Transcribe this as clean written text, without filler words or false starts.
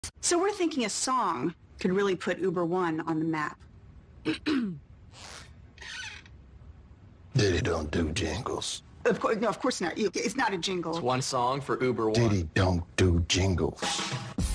So we're thinking a song could really put Uber One on the map. Diddy don't do jingles. Of course not. It's not a jingle. It's one song for Uber One. Diddy don't do jingles.